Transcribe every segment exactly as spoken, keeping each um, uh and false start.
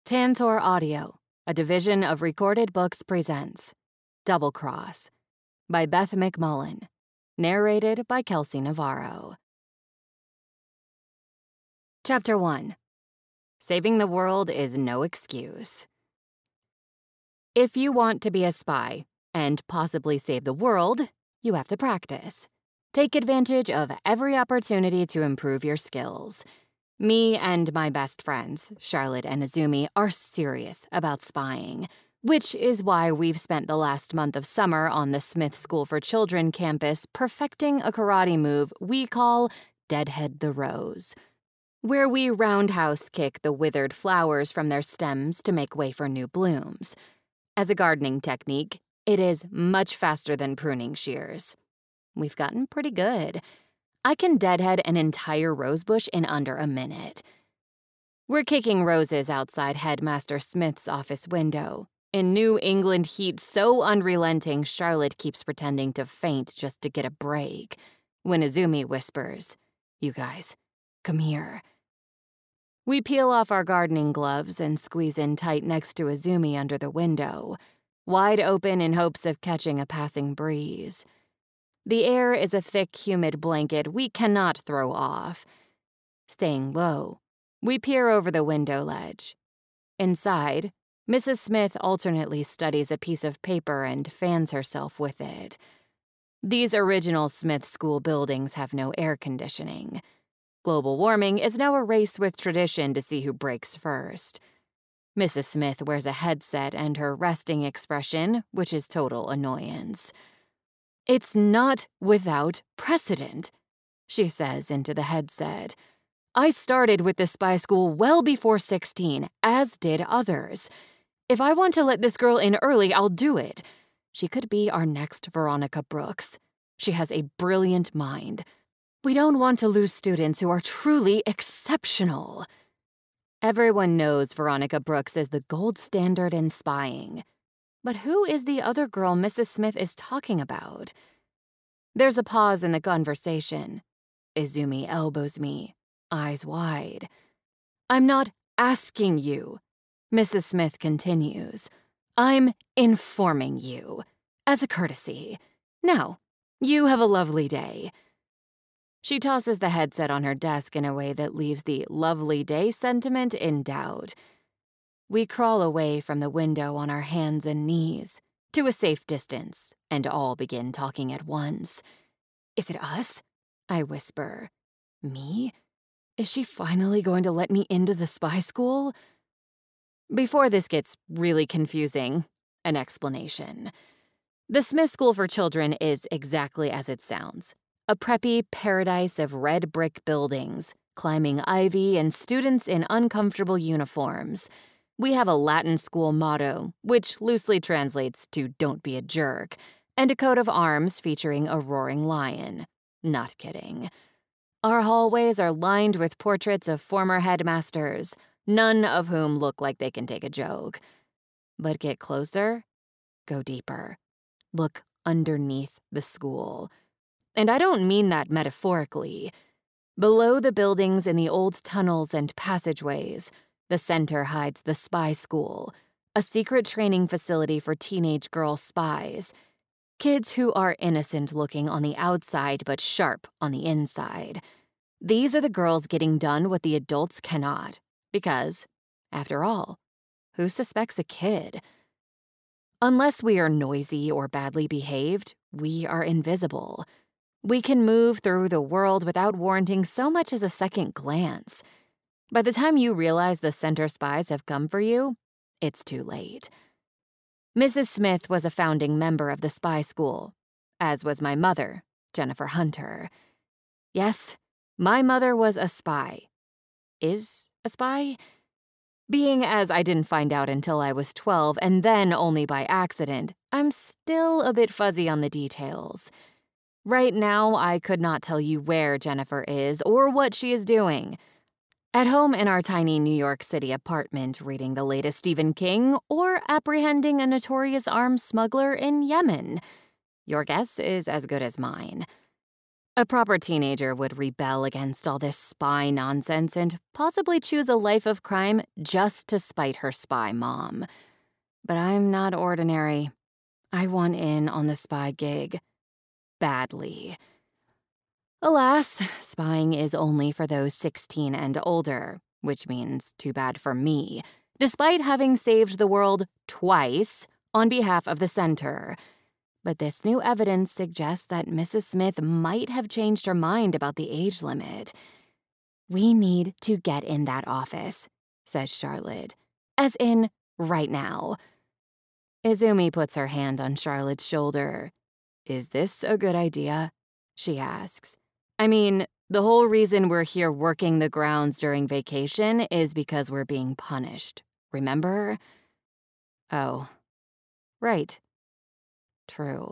Tantor Audio, a division of Recorded Books, presents Double Cross by Beth McMullen, narrated by Kelsey Navarro. Chapter one. Saving the world is no excuse. If you want to be a spy and possibly save the world, you have to practice. Take advantage of every opportunity to improve your skills. Me and my best friends, Charlotte and Azumi, are serious about spying, which is why we've spent the last month of summer on the Smith School for Children campus perfecting a karate move we call Deadhead the Rose, where we roundhouse kick the withered flowers from their stems to make way for new blooms. As a gardening technique, it is much faster than pruning shears. We've gotten pretty good. I can deadhead an entire rose bush in under a minute. We're kicking roses outside Headmaster Smith's office window, in New England heat so unrelenting Charlotte keeps pretending to faint just to get a break, when Azumi whispers, "You guys, come here." We peel off our gardening gloves and squeeze in tight next to Azumi under the window, wide open in hopes of catching a passing breeze. The air is a thick, humid blanket we cannot throw off. Staying low, we peer over the window ledge. Inside, Missus Smith alternately studies a piece of paper and fans herself with it. These original Smith School buildings have no air conditioning. Global warming is now a race with tradition to see who breaks first. Missus Smith wears a headset and her resting expression, which is total annoyance. "It's not without precedent," she says into the headset. "I started with the spy school well before sixteen, as did others. If I want to let this girl in early, I'll do it. She could be our next Veronica Brooks. She has a brilliant mind. We don't want to lose students who are truly exceptional." Everyone knows Veronica Brooks is the gold standard in spying. But who is the other girl Missus Smith is talking about? There's a pause in the conversation. Izumi elbows me, eyes wide. "I'm not asking you," Missus Smith continues. "I'm informing you, as a courtesy. Now, you have a lovely day." She tosses the headset on her desk in a way that leaves the lovely day sentiment in doubt. We crawl away from the window on our hands and knees, to a safe distance, and all begin talking at once. "Is it us?" I whisper. "Me? Is she finally going to let me into the spy school?" Before this gets really confusing, an explanation. The Smith School for Children is exactly as it sounds. A preppy paradise of red brick buildings, climbing ivy, and students in uncomfortable uniforms. We have a Latin school motto, which loosely translates to "don't be a jerk," and a coat of arms featuring a roaring lion. Not kidding. Our hallways are lined with portraits of former headmasters, none of whom look like they can take a joke. But get closer, go deeper. Look underneath the school. And I don't mean that metaphorically. Below the buildings in the old tunnels and passageways, the center hides the spy school, a secret training facility for teenage girl spies. Kids who are innocent-looking on the outside but sharp on the inside. These are the girls getting done what the adults cannot. Because, after all, who suspects a kid? Unless we are noisy or badly behaved, we are invisible. We can move through the world without warranting so much as a second glance. By the time you realize the center spies have come for you, it's too late. Missus Smith was a founding member of the spy school, as was my mother, Jennifer Hunter. Yes, my mother was a spy. Is a spy? Being as I didn't find out until I was twelve, and then only by accident, I'm still a bit fuzzy on the details. Right now, I could not tell you where Jennifer is or what she is doing. At home in our tiny New York City apartment reading the latest Stephen King or apprehending a notorious arms smuggler in Yemen. Your guess is as good as mine. A proper teenager would rebel against all this spy nonsense and possibly choose a life of crime just to spite her spy mom. But I'm not ordinary. I want in on the spy gig. Badly. Alas, spying is only for those sixteen and older, which means too bad for me, despite having saved the world twice on behalf of the center. But this new evidence suggests that Missus Smith might have changed her mind about the age limit. "We need to get in that office," says Charlotte. As in, right now. Izumi puts her hand on Charlotte's shoulder. "Is this a good idea?" she asks. "I mean, the whole reason we're here working the grounds during vacation is because we're being punished. Remember?" "Oh, right. True."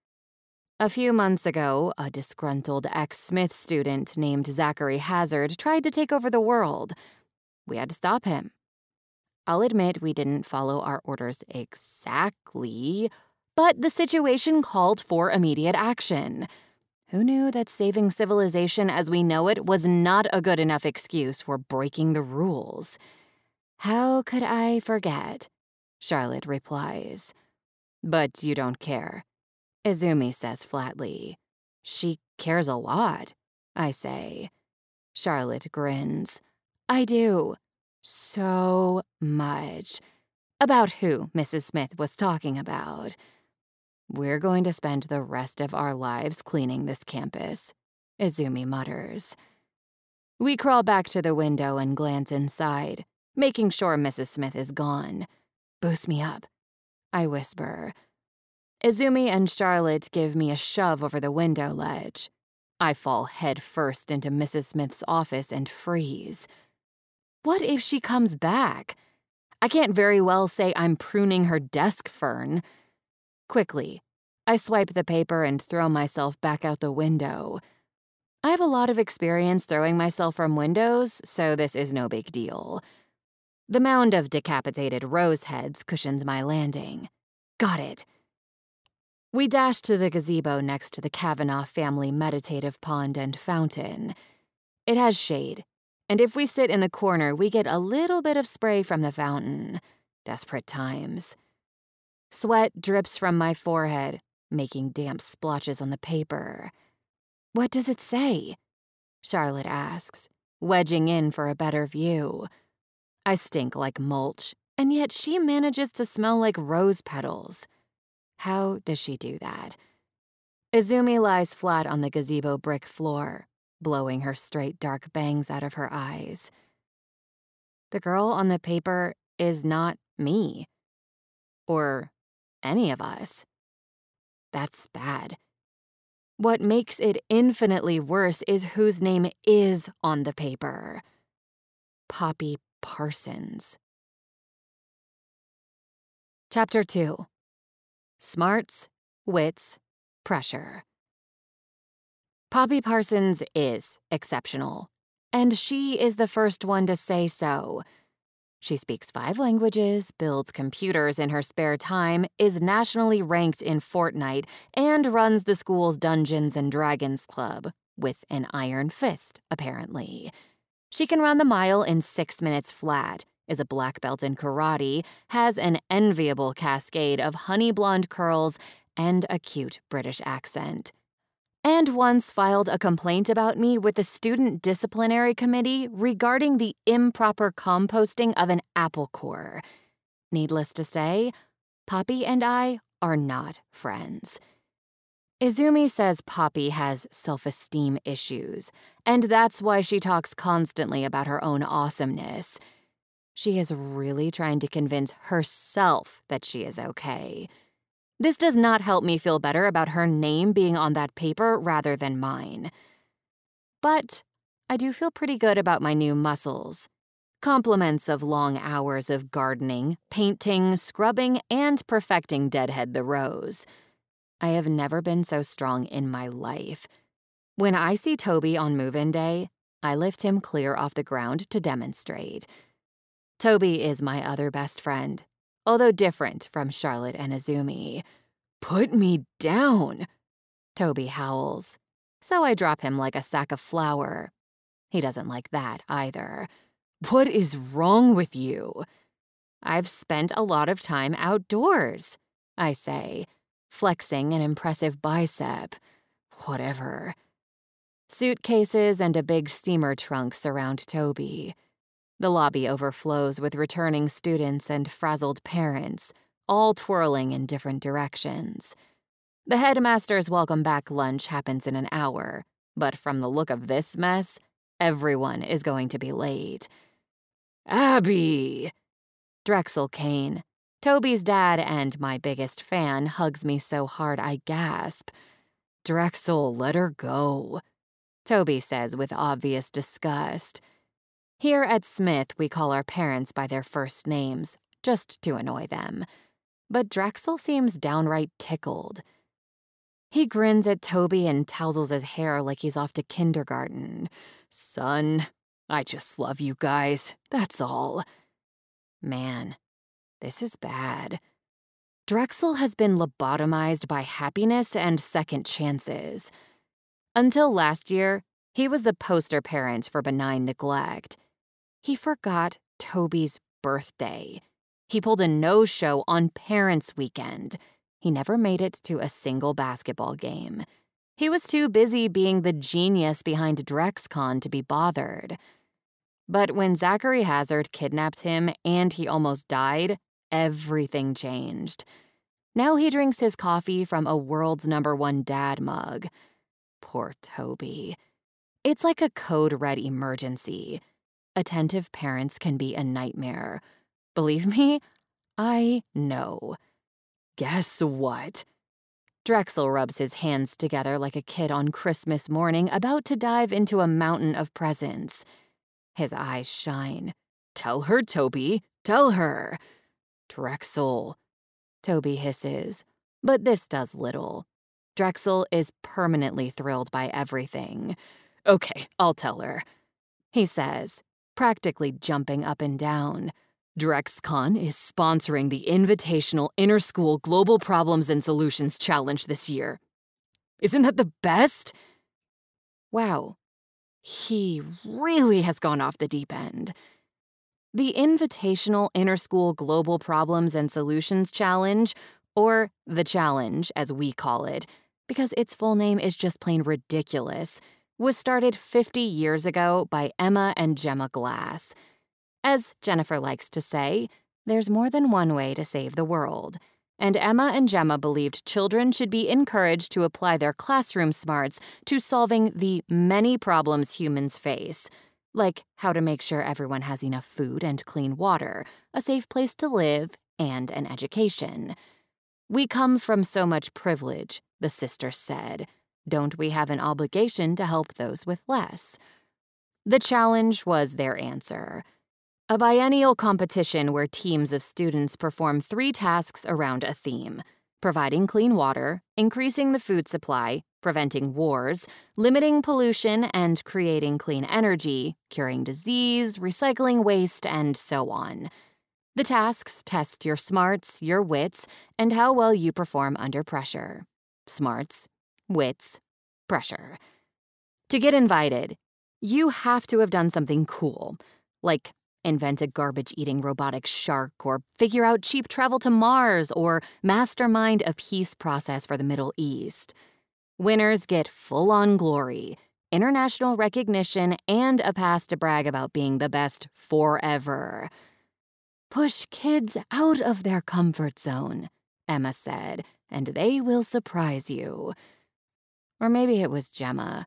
A few months ago, a disgruntled ex-Smith student named Zachary Hazard tried to take over the world. We had to stop him. I'll admit we didn't follow our orders exactly, but the situation called for immediate action. Who knew that saving civilization as we know it was not a good enough excuse for breaking the rules? "How could I forget?" Charlotte replies. "But you don't care," Izumi says flatly. "She cares a lot," I say. Charlotte grins. "I do. So much." About who Missus Smith was talking about. "We're going to spend the rest of our lives cleaning this campus," Izumi mutters. We crawl back to the window and glance inside, making sure Missus Smith is gone. "Boost me up," I whisper. Izumi and Charlotte give me a shove over the window ledge. I fall head first into Missus Smith's office and freeze. What if she comes back? I can't very well say I'm pruning her desk fern. Quickly, I swipe the paper and throw myself back out the window. I have a lot of experience throwing myself from windows, so this is no big deal. The mound of decapitated rose heads cushions my landing. Got it. We dash to the gazebo next to the Kavanaugh family meditative pond and fountain. It has shade, and if we sit in the corner, we get a little bit of spray from the fountain. Desperate times. Sweat drips from my forehead, making damp splotches on the paper. "What does it say?" Charlotte asks, wedging in for a better view. I stink like mulch, and yet she manages to smell like rose petals. How does she do that? Izumi lies flat on the gazebo brick floor, blowing her straight dark bangs out of her eyes. The girl on the paper is not me. Or any of us. That's bad. What makes it infinitely worse is whose name is on the paper. Poppy Parsons. Chapter two. Smarts, Wits, Pressure. Poppy Parsons is exceptional, and she is the first one to say so. She speaks five languages, builds computers in her spare time, is nationally ranked in Fortnite, and runs the school's Dungeons and Dragons Club, with an iron fist, apparently. She can run the mile in six minutes flat, is a black belt in karate, has an enviable cascade of honey blonde curls, and a cute British accent. And once filed a complaint about me with the Student Disciplinary Committee regarding the improper composting of an apple core. Needless to say, Poppy and I are not friends. Izumi says Poppy has self-esteem issues, and that's why she talks constantly about her own awesomeness. She is really trying to convince herself that she is okay. This does not help me feel better about her name being on that paper rather than mine. But I do feel pretty good about my new muscles. Compliments of long hours of gardening, painting, scrubbing, and perfecting Deadhead the Rose. I have never been so strong in my life. When I see Toby on move-in day, I lift him clear off the ground to demonstrate. Toby is my other best friend, although different from Charlotte and Izumi. "Put me down," Toby howls. So I drop him like a sack of flour. He doesn't like that either. What is wrong with you? I've spent a lot of time outdoors, I say, flexing an impressive bicep. Whatever. Suitcases and a big steamer trunk surround Toby. The lobby overflows with returning students and frazzled parents, all twirling in different directions. The headmaster's welcome back lunch happens in an hour, but from the look of this mess, everyone is going to be late. Abby! Drexel Kane, Toby's dad and my biggest fan, hugs me so hard I gasp. Drexel, let her go, Toby says with obvious disgust. Here at Smith, we call our parents by their first names, just to annoy them. But Drexel seems downright tickled. He grins at Toby and tousles his hair like he's off to kindergarten. Son, I just love you guys, that's all. Man, this is bad. Drexel has been lobotomized by happiness and second chances. Until last year, he was the poster parent for benign neglect. He forgot Toby's birthday. He pulled a no-show on Parents' Weekend. He never made it to a single basketball game. He was too busy being the genius behind DrexCon to be bothered. But when Zachary Hazard kidnapped him and he almost died, everything changed. Now he drinks his coffee from a world's number one dad mug. Poor Toby. It's like a code red emergency. Attentive parents can be a nightmare. Believe me, I know. Guess what? Drexel rubs his hands together like a kid on Christmas morning about to dive into a mountain of presents. His eyes shine. Tell her, Toby. Tell her. Drexel. Toby hisses. But this does little. Drexel is permanently thrilled by everything. Okay, I'll tell her, he says, practically jumping up and down. DrexCon is sponsoring the Invitational Inter-School Global Problems and Solutions Challenge this year. Isn't that the best? Wow. He really has gone off the deep end. The Invitational Inter-School Global Problems and Solutions Challenge, or the Challenge as we call it, because its full name is just plain ridiculous, was started fifty years ago by Emma and Gemma Glass. As Jennifer likes to say, there's more than one way to save the world. And Emma and Gemma believed children should be encouraged to apply their classroom smarts to solving the many problems humans face, like how to make sure everyone has enough food and clean water, a safe place to live, and an education. We come from so much privilege, the sisters said. Don't we have an obligation to help those with less? The challenge was their answer. A biennial competition where teams of students perform three tasks around a theme: providing clean water, increasing the food supply, preventing wars, limiting pollution, and creating clean energy, curing disease, recycling waste, and so on. The tasks test your smarts, your wits, and how well you perform under pressure. Smarts, wits, pressure. To get invited, you have to have done something cool, like invent a garbage-eating robotic shark, or figure out cheap travel to Mars, or mastermind a peace process for the Middle East. Winners get full-on glory, international recognition, and a pass to brag about being the best forever. Push kids out of their comfort zone, Emma said, and they will surprise you. Or maybe it was Gemma.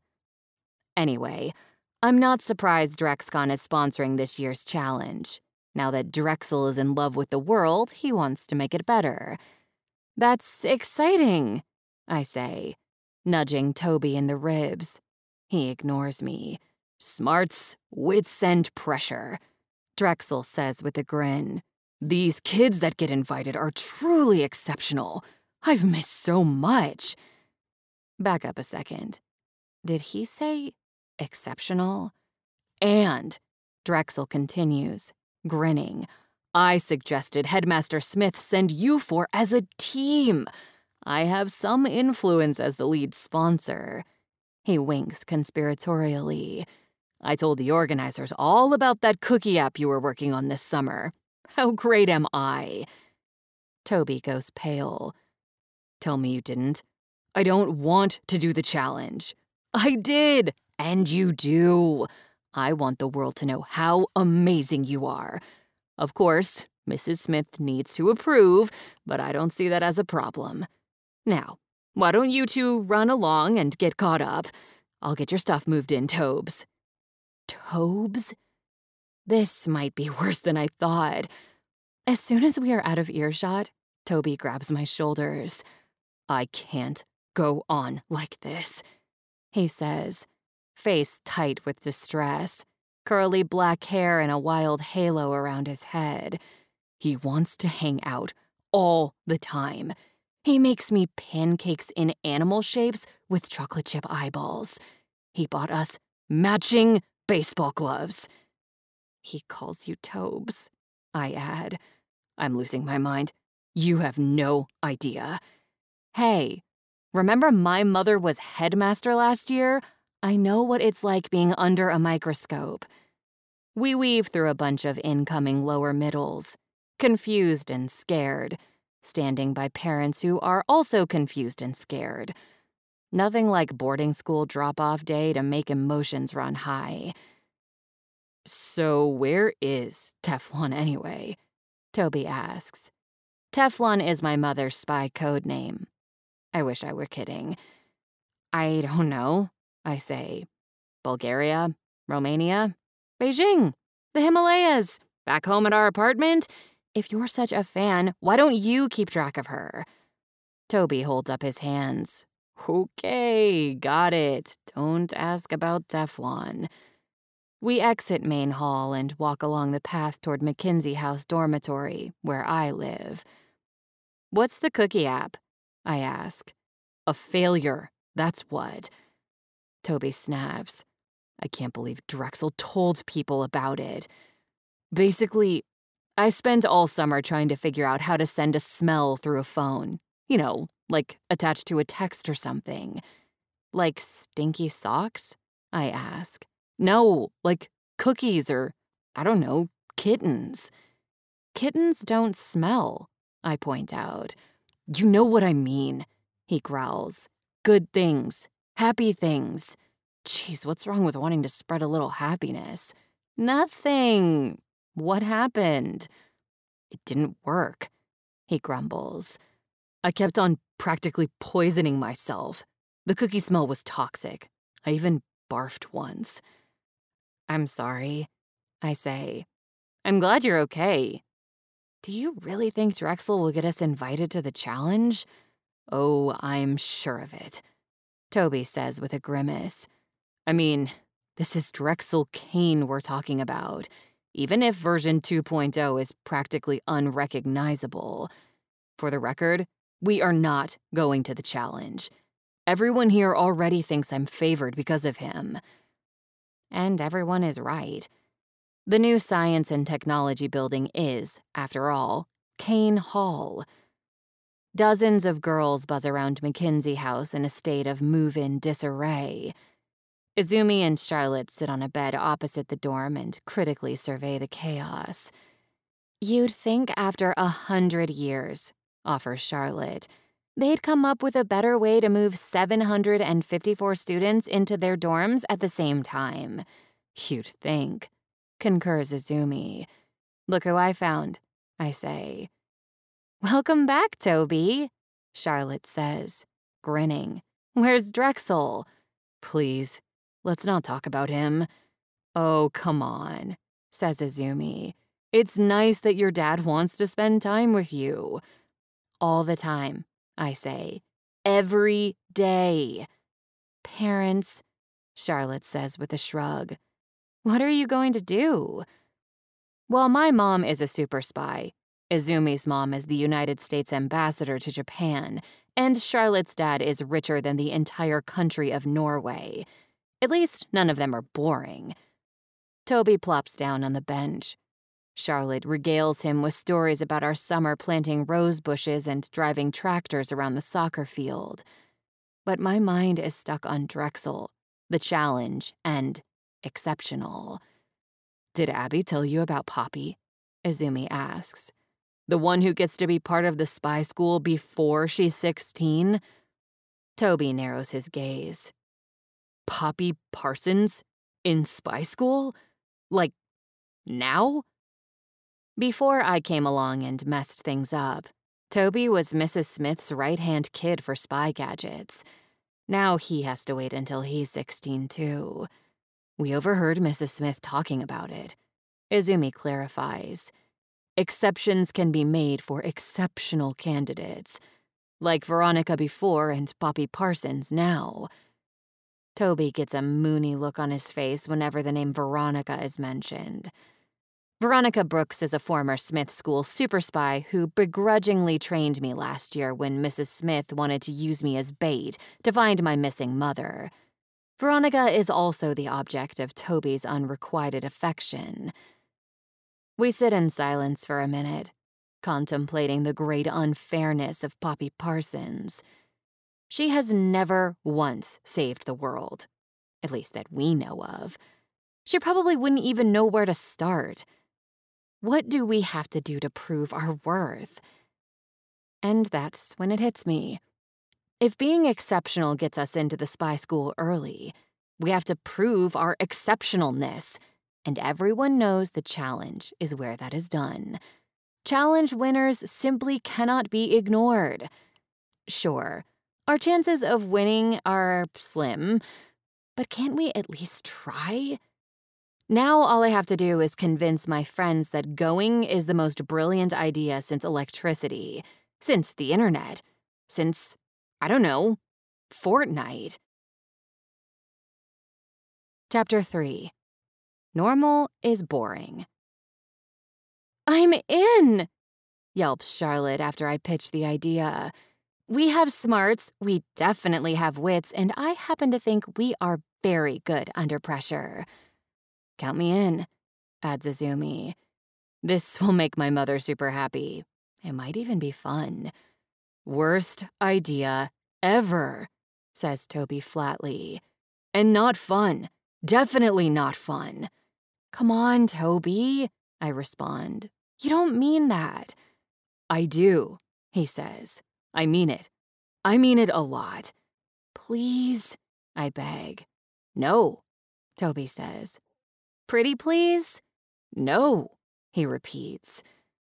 Anyway, I'm not surprised DrexCon is sponsoring this year's challenge. Now that Drexel is in love with the world, he wants to make it better. That's exciting, I say, nudging Toby in the ribs. He ignores me. Smarts, wits, and pressure, Drexel says with a grin. These kids that get invited are truly exceptional. I've missed so much. Back up a second. Did he say exceptional? And, Drexel continues, grinning, I suggested Headmaster Smith send you four as a team. I have some influence as the lead sponsor. He winks conspiratorially. I told the organizers all about that cookie app you were working on this summer. How great am I? Toby goes pale. Tell me you didn't. I don't want to do the challenge. I did, and you do. I want the world to know how amazing you are. Of course, Missus Smith needs to approve, but I don't see that as a problem. Now, why don't you two run along and get caught up? I'll get your stuff moved in, Tobes. Tobes? This might be worse than I thought. As soon as we are out of earshot, Toby grabs my shoulders. I can't go on like this, he says, face tight with distress, curly black hair and a wild halo around his head. He wants to hang out all the time. He makes me pancakes in animal shapes with chocolate chip eyeballs. He bought us matching baseball gloves. He calls you Tobes, I add. I'm losing my mind. You have no idea. Hey, remember my mother was headmaster last year? I know what it's like being under a microscope. We weave through a bunch of incoming lower middles, confused and scared, standing by parents who are also confused and scared. Nothing like boarding school drop-off day to make emotions run high. So where is Teflon anyway? Toby asks. Teflon is my mother's spy code name. I wish I were kidding. I don't know, I say. Bulgaria, Romania, Beijing, the Himalayas, back home at our apartment. If you're such a fan, why don't you keep track of her? Toby holds up his hands. Okay, got it. Don't ask about Teflon. We exit Main Hall and walk along the path toward McKinsey House dormitory, where I live. What's the cookie app? I ask. A failure, that's what. Toby snaps. I can't believe Drexel told people about it. Basically, I spent all summer trying to figure out how to send a smell through a phone. You know, like attached to a text or something. Like stinky socks? I ask. No, like cookies or, I don't know, kittens. Kittens don't smell, I point out. You know what I mean, he growls. Good things, happy things. Jeez, what's wrong with wanting to spread a little happiness? Nothing. What happened? It didn't work, he grumbles. I kept on practically poisoning myself. The cookie smell was toxic. I even barfed once. I'm sorry, I say. I'm glad you're okay. Do you really think Drexel will get us invited to the challenge? Oh, I'm sure of it, Toby says with a grimace. I mean, this is Drexel Kane we're talking about, even if version two point oh is practically unrecognizable. For the record, we are not going to the challenge. Everyone here already thinks I'm favored because of him. And everyone is right. The new Science and Technology building is, after all, Kane Hall. Dozens of girls buzz around McKinsey House in a state of move-in disarray. Izumi and Charlotte sit on a bed opposite the dorm and critically survey the chaos. You'd think after a hundred years, offers Charlotte, they'd come up with a better way to move seven hundred fifty-four students into their dorms at the same time. You'd think, concurs Izumi. Look who I found, I say. Welcome back, Toby, Charlotte says, grinning. Where's Drexel? Please, let's not talk about him. Oh, come on, says Izumi. It's nice that your dad wants to spend time with you. All the time, I say. Every day. Parents, Charlotte says with a shrug. What are you going to do? Well, my mom is a super spy. Izumi's mom is the United States ambassador to Japan, and Charlotte's dad is richer than the entire country of Norway. At least none of them are boring. Toby plops down on the bench. Charlotte regales him with stories about our summer planting rose bushes and driving tractors around the soccer field. but my mind is stuck on Drexel, the challenge, and exceptional. Did Abby tell you about Poppy? Izumi asks. The one who gets to be part of the spy school before she's sixteen? Toby narrows his gaze. Poppy Parsons? In spy school? Like, now? Before I came along and messed things up, Toby was Missus Smith's right-hand kid for spy gadgets. Now he has to wait until he's sixteen, too. We overheard Missus Smith talking about it. Izumi clarifies. Exceptions can be made for exceptional candidates, like Veronica before and Poppy Parsons now. Toby gets a moony look on his face whenever the name Veronica is mentioned. Veronica Brooks is a former Smith School super spy who begrudgingly trained me last year when Missus Smith wanted to use me as bait to find my missing mother. Veronica is also the object of Toby's unrequited affection. We sit in silence for a minute, contemplating the great unfairness of Poppy Parsons. She has never once saved the world, at least that we know of. She probably wouldn't even know where to start. What do we have to do to prove our worth? And that's when it hits me. If being exceptional gets us into the spy school early, we have to prove our exceptionalness, and everyone knows the challenge is where that is done. Challenge winners simply cannot be ignored. Sure, our chances of winning are slim, but can't we at least try? Now all I have to do is convince my friends that going is the most brilliant idea since electricity, since the internet, since, I don't know, Fortnite. Chapter three. Normal is boring. I'm in, yelps Charlotte after I pitch the idea. We have smarts, we definitely have wits, and I happen to think we are very good under pressure. Count me in, adds Izumi. This will make my mother super happy. It might even be fun. Worst idea ever, says Toby flatly. And not fun. Definitely not fun. Come on, Toby, I respond. You don't mean that. I do, he says. I mean it. I mean it a lot. Please, I beg. No, Toby says. Pretty please? No, he repeats.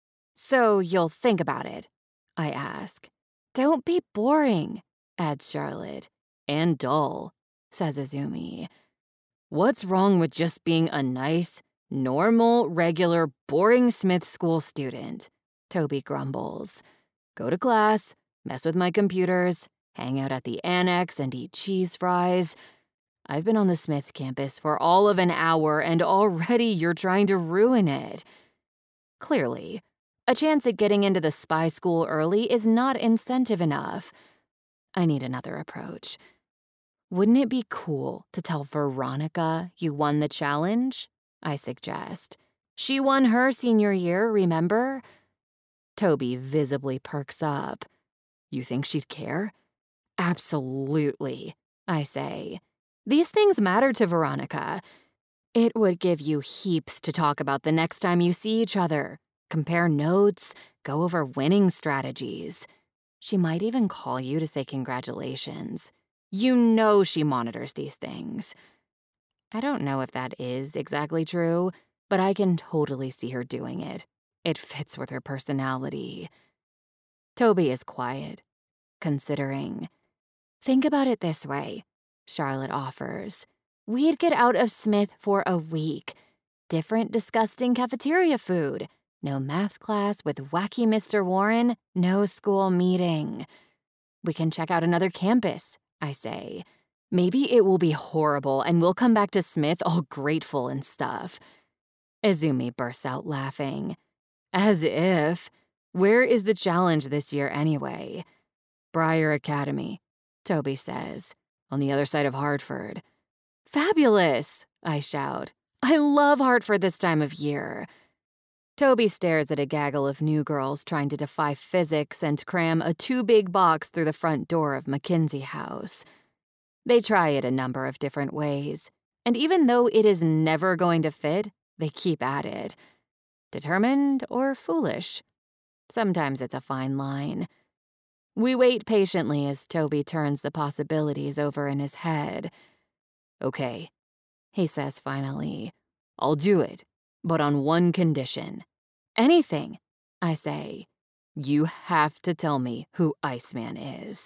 So you'll think about it, I ask. Don't be boring, adds Charlotte. And dull, says Izumi. What's wrong with just being a nice, normal, regular, boring Smith School student? Toby grumbles. Go to class, mess with my computers, hang out at the annex and eat cheese fries. I've been on the Smith campus for all of an hour and already you're trying to ruin it. Clearly, a chance at getting into the spy school early is not incentive enough. I need another approach. Wouldn't it be cool to tell Veronica you won the challenge? I suggest. She won her senior year, remember? Toby visibly perks up. You think she'd care? Absolutely, I say. These things matter to Veronica. It would give you heaps to talk about the next time you see each other. Compare notes, go over winning strategies. She might even call you to say congratulations. You know she monitors these things. I don't know if that is exactly true, but I can totally see her doing it. It fits with her personality. Toby is quiet, considering. Think about it this way, Charlotte offers. We'd get out of Smith for a week. Different disgusting cafeteria food. No math class with wacky Mister Warren. No school meeting. We can check out another campus, I say. Maybe it will be horrible and we'll come back to Smith all grateful and stuff. Izumi bursts out laughing. As if. Where is the challenge this year anyway? Briar Academy, Toby says, on the other side of Hartford. Fabulous, I shout. I love Hartford this time of year. Toby stares at a gaggle of new girls trying to defy physics and cram a too-big box through the front door of Mackenzie House. They try it a number of different ways, and even though it is never going to fit, they keep at it. Determined or foolish. Sometimes it's a fine line. We wait patiently as Toby turns the possibilities over in his head. "Okay," he says finally. "I'll do it, but on one condition." "Anything," I say. "You have to tell me who Iceman is."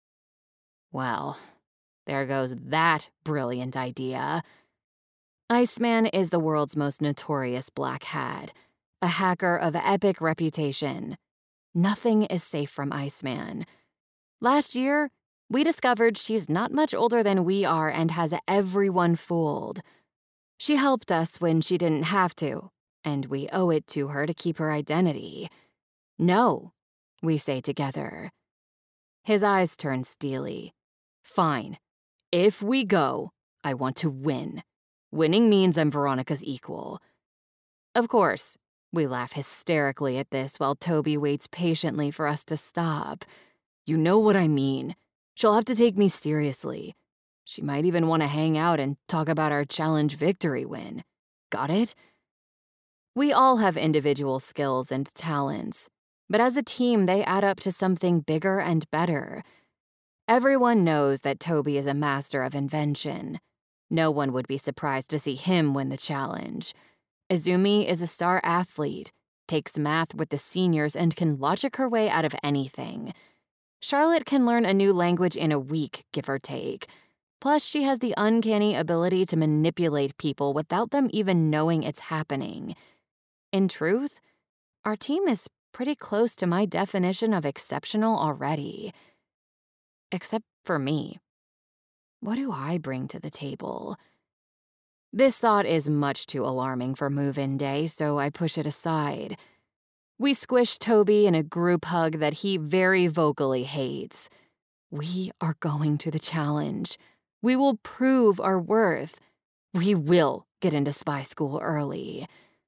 Well, there goes that brilliant idea. Iceman is the world's most notorious black hat, a hacker of epic reputation. Nothing is safe from Iceman. Last year, we discovered she's not much older than we are and has everyone fooled. She helped us when she didn't have to, and we owe it to her to keep her identity. "No," we say together. His eyes turn steely. "Fine. If we go, I want to win. Winning means I'm Veronica's equal." Of course, we laugh hysterically at this while Toby waits patiently for us to stop. "You know what I mean. She'll have to take me seriously. She might even want to hang out and talk about our challenge victory win. Got it?" We all have individual skills and talents, but as a team they add up to something bigger and better. Everyone knows that Toby is a master of invention. No one would be surprised to see him win the challenge. Izumi is a star athlete, takes math with the seniors, and can logic her way out of anything. Charlotte can learn a new language in a week, give or take. Plus, she has the uncanny ability to manipulate people without them even knowing it's happening. In truth, our team is pretty close to my definition of exceptional already. Except for me. What do I bring to the table? This thought is much too alarming for move-in day, so I push it aside. We squish Toby in a group hug that he very vocally hates. We are going to the challenge. We will prove our worth. We will get into spy school early.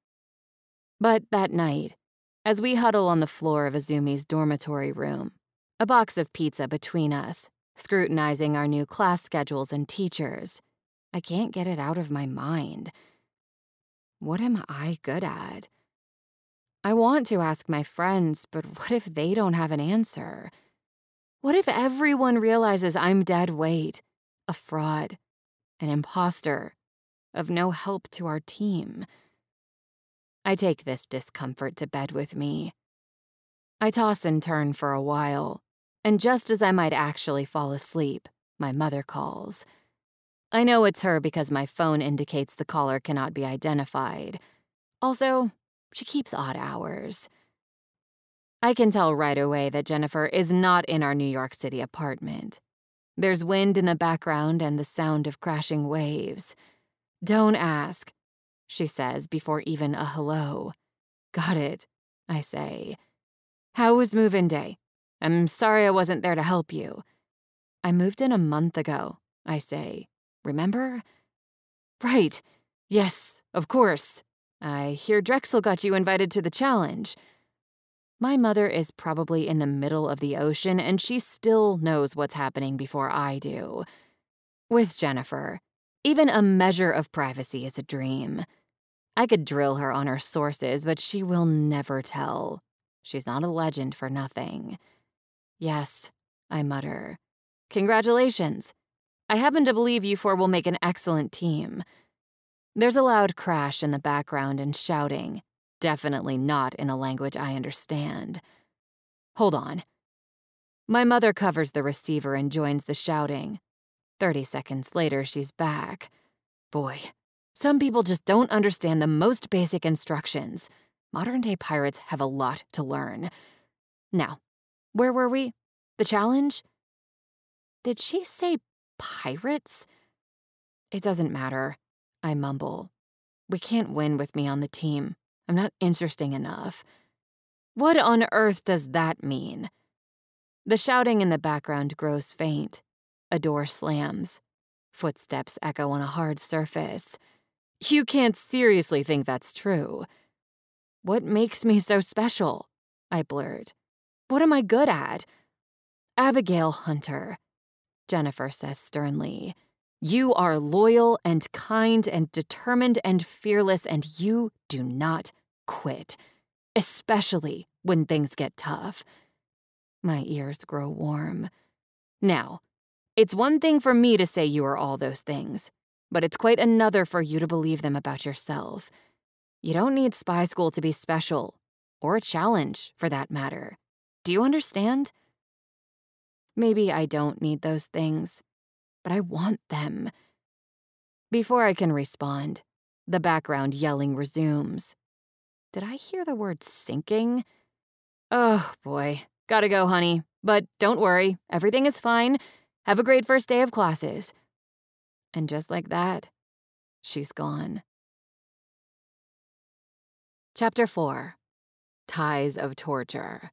But that night, as we huddle on the floor of Izumi's dormitory room, a box of pizza between us, scrutinizing our new class schedules and teachers, I can't get it out of my mind. What am I good at? I want to ask my friends, but what if they don't have an answer? What if everyone realizes I'm dead weight, a fraud, an imposter, of no help to our team? I take this discomfort to bed with me. I toss and turn for a while, and just as I might actually fall asleep, my mother calls. I know it's her because my phone indicates the caller cannot be identified. Also, she keeps odd hours. I can tell right away that Jennifer is not in our New York City apartment. There's wind in the background and the sound of crashing waves. "Don't ask," she says before even a hello. "Got it," I say. "How was move-in day? I'm sorry I wasn't there to help you." "I moved in a month ago," I say. "Remember?" "Right. Yes, of course. I hear Drexel got you invited to the challenge." My mother is probably in the middle of the ocean, and she still knows what's happening before I do. With Jennifer, even a measure of privacy is a dream. I could drill her on her sources, but she will never tell. She's not a legend for nothing. "Yes," I mutter. "Congratulations. I happen to believe you four will make an excellent team." There's a loud crash in the background and shouting, definitely not in a language I understand. Hold on. My mother covers the receiver and joins the shouting. Thirty seconds later, she's back. Boy, some people just don't understand the most basic instructions. Modern-day pirates have a lot to learn. Now, where were we? The challenge? Did she say pirates? It doesn't matter, I mumble. We can't win with me on the team. I'm not interesting enough. What on earth does that mean? The shouting in the background grows faint. A door slams. Footsteps echo on a hard surface. You can't seriously think that's true. What makes me so special? I blurt. What am I good at? Abigail Hunter, Jennifer says sternly. You are loyal and kind and determined and fearless, and you do not quit, especially when things get tough. My ears grow warm. Now, it's one thing for me to say you are all those things, but it's quite another for you to believe them about yourself. You don't need spy school to be special, or a challenge, for that matter. Do you understand? Maybe I don't need those things, but I want them. Before I can respond, the background yelling resumes. Did I hear the word sinking? Oh, boy. Gotta go, honey. But don't worry, everything is fine. Have a great first day of classes. And just like that, she's gone. Chapter four. Ties of Torture.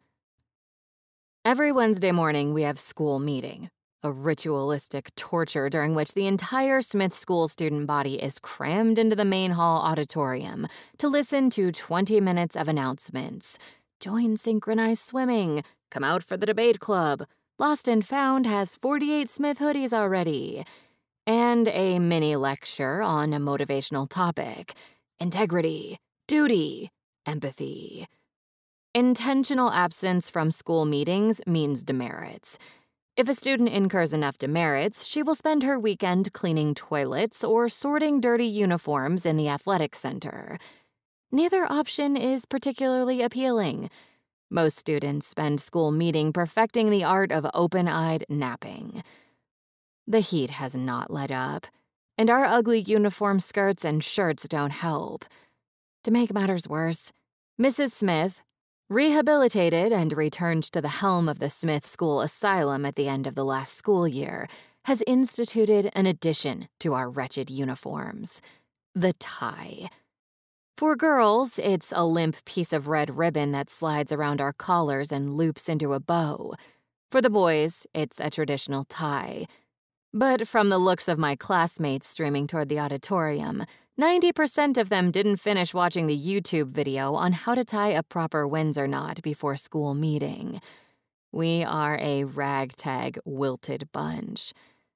Every Wednesday morning, we have school meeting, a ritualistic torture during which the entire Smith School student body is crammed into the main hall auditorium to listen to twenty minutes of announcements. Join synchronized swimming. Come out for the debate club. Lost and Found has forty-eight Smith hoodies already. And a mini lecture on a motivational topic. Integrity, duty, empathy. Intentional absence from school meetings means demerits. If a student incurs enough demerits, she will spend her weekend cleaning toilets or sorting dirty uniforms in the athletic center. Neither option is particularly appealing. Most students spend school meeting perfecting the art of open-eyed napping. The heat has not let up, and our ugly uniform skirts and shirts don't help. To make matters worse, Missus Smith, rehabilitated and returned to the helm of the Smith School Asylum at the end of the last school year, has instituted an addition to our wretched uniforms: the tie. For girls, it's a limp piece of red ribbon that slides around our collars and loops into a bow. For the boys, it's a traditional tie. But from the looks of my classmates streaming toward the auditorium, ninety percent of them didn't finish watching the YouTube video on how to tie a proper Windsor knot before school meeting. We are a ragtag, wilted bunch.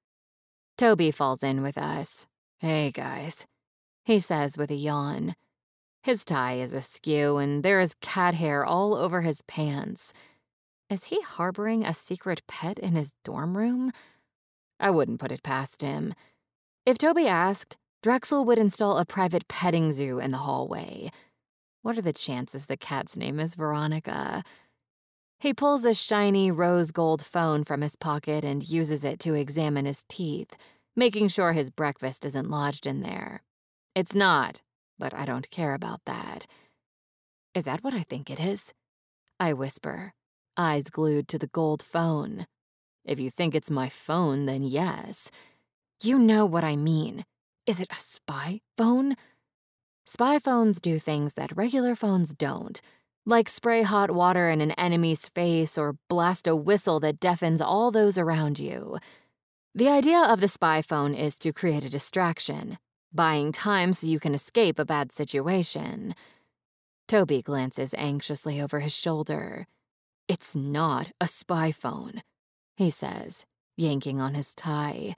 Toby falls in with us. Hey, guys, he says with a yawn. His tie is askew, and there is cat hair all over his pants. Is he harboring a secret pet in his dorm room? I wouldn't put it past him. If Toby asked, Drexel would install a private petting zoo in the hallway. What are the chances the cat's name is Veronica? He pulls a shiny rose gold phone from his pocket and uses it to examine his teeth, making sure his breakfast isn't lodged in there. It's not, but I don't care about that. Is that what I think it is? I whisper, eyes glued to the gold phone. If you think it's my phone, then yes. You know what I mean. Is it a spy phone? Spy phones do things that regular phones don't, like spray hot water in an enemy's face or blast a whistle that deafens all those around you. The idea of the spy phone is to create a distraction, buying time so you can escape a bad situation. Toby glances anxiously over his shoulder. It's not a spy phone, he says, yanking on his tie.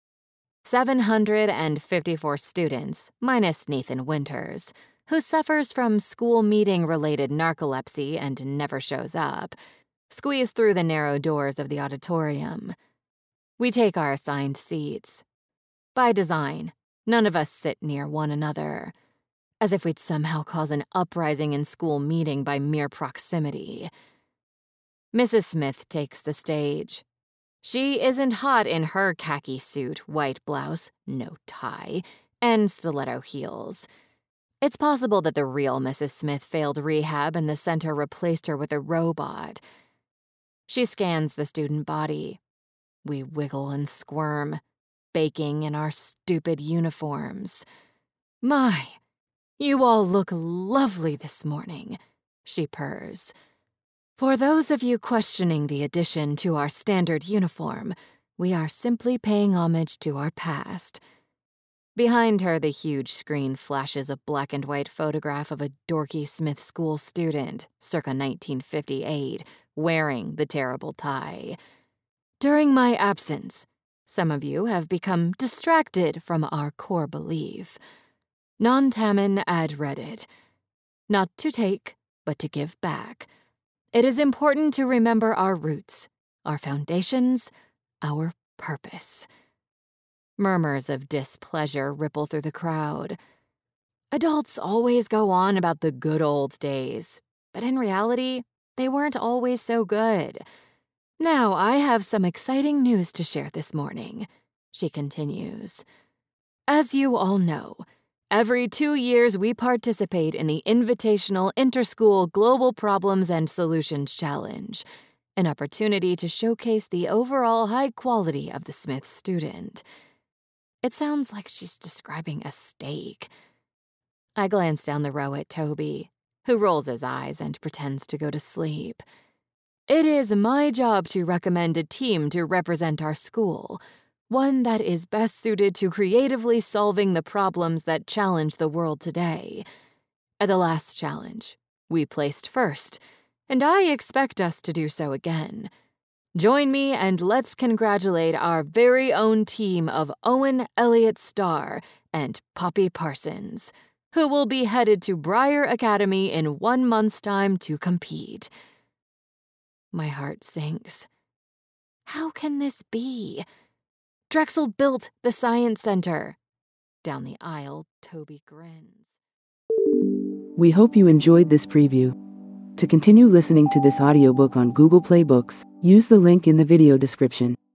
seven hundred fifty-four students, minus Nathan Winters, who suffers from school meeting-related narcolepsy and never shows up, squeeze through the narrow doors of the auditorium. We take our assigned seats. By design, none of us sit near one another, as if we'd somehow cause an uprising in school meeting by mere proximity. Missus Smith takes the stage. She isn't hot in her khaki suit, white blouse, no tie, and stiletto heels. It's possible that the real Missus Smith failed rehab and the center replaced her with a robot. She scans the student body. We wiggle and squirm, baking in our stupid uniforms. My, you all look lovely this morning, she purrs. For those of you questioning the addition to our standard uniform, we are simply paying homage to our past. Behind her, the huge screen flashes a black and white photograph of a dorky Smith School student, circa nineteen fifty-eight, wearing the terrible tie. During my absence, some of you have become distracted from our core belief. Non tamen ad reddit. Not to take, but to give back. It is important to remember our roots, our foundations, our purpose. Murmurs of displeasure ripple through the crowd. Adults always go on about the good old days, but in reality, they weren't always so good. Now, I have some exciting news to share this morning, she continues. As you all know, every two years we participate in the Invitational Interschool Global Problems and Solutions Challenge, an opportunity to showcase the overall high quality of the Smith student. It sounds like she's describing a steak. I glance down the row at Toby, who rolls his eyes and pretends to go to sleep. It is my job to recommend a team to represent our school, one that is best suited to creatively solving the problems that challenge the world today. At the last challenge, we placed first, and I expect us to do so again. Join me and let's congratulate our very own team of Owen Elliott Starr and Poppy Parsons, who will be headed to Briar Academy in one month's time to compete. My heart sinks. How can this be? Drexel built the Science Center. Down the aisle, Toby grins. We hope you enjoyed this preview. To continue listening to this audiobook on Google Play Books, use the link in the video description.